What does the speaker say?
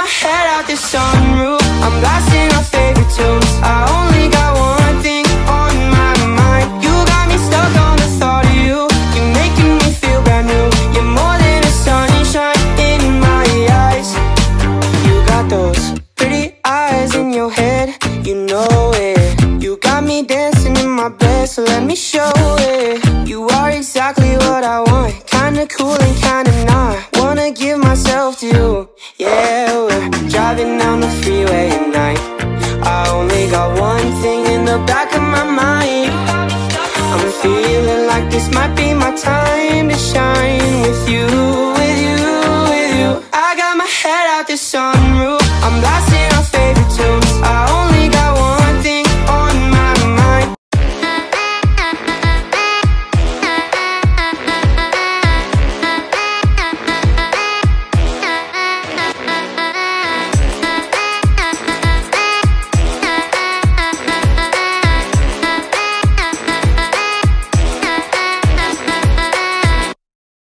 head out the sunroof, I'm blasting our favorite tunes. I only got one thing on my mind. You got me stuck on the thought of you. You're making me feel brand new. You're more than a sunshine in my eyes. You got those pretty eyes in your head, you know it. You got me dancing in my bed, so let me show it. You are exactly what I want, kinda cool and kinda not. Wanna give myself to you. Yeah, we're driving down the